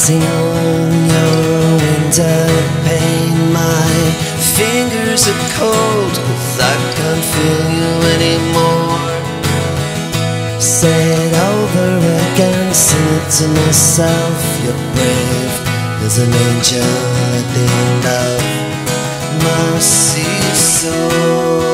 Waiting on your window pane. My fingers are cold 'cause I can't feel you anymore. Say it over again, sing it to myself. You're brave, there's an angel at the end of my seesaw.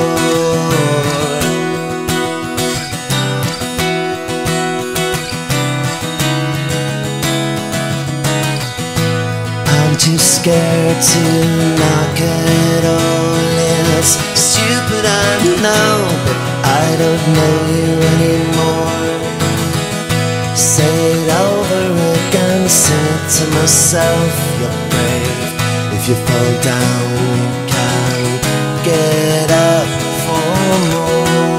Too scared to knock it all. It's stupid, I know, but I don't know you anymore. Say it over again, sing it to myself. You're brave, if you fall down you can get up for more.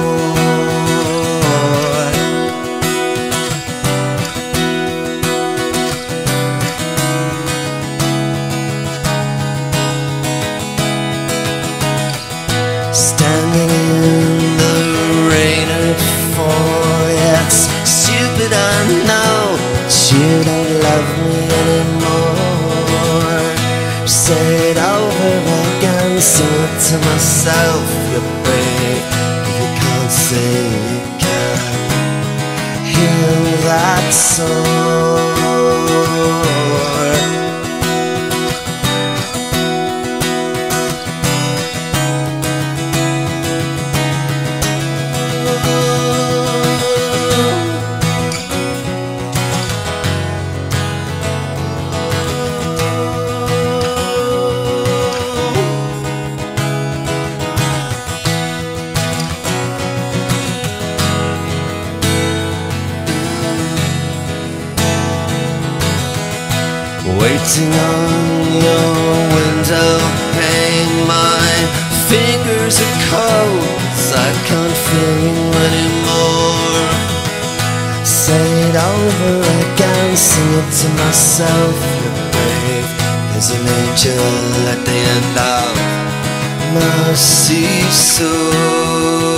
Standing in the rain at 4. It's stupid, I know, but you don't love me anymore. Say it over again, sing it to myself. You're brave, if you can't sing, you can heal that sore. Waiting on your window pane. My fingers are cold 'cause I can't feel you anymore. Say it over again, sing it to myself. You're brave, there's an angel at the end of my seesaw.